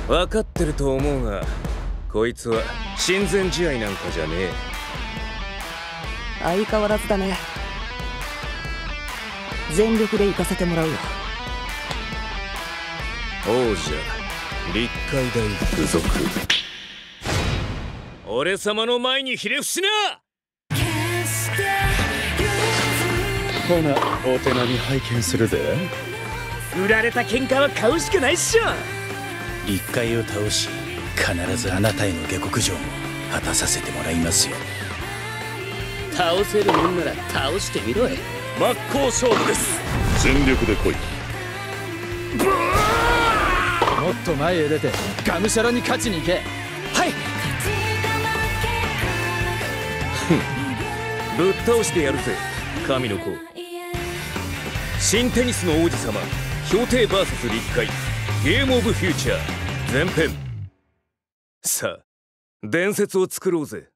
分かってると思うが、こいつは親善試合なんかじゃねえ。 相変わらずだね。全力で行かせてもらうよ。 王者立海大附属。俺様の前にひれ伏しな。 ほな、お手並み拝見するで。 売られた喧嘩は買うしかないっしょ。 立海を倒し、必ずあなたへの下克上も果たさせてもらいますよ。 倒せるもんなら倒してみろよ。 真っ向勝負です。全力で来い。 もっと前へ出てがむしゃらに勝ちに行け。 はい。 ぶっ倒してやるぜ神の子。新テニスの王子様氷帝 VS 立海ゲームオブフューチャー前編。さあ伝説を作ろうぜ。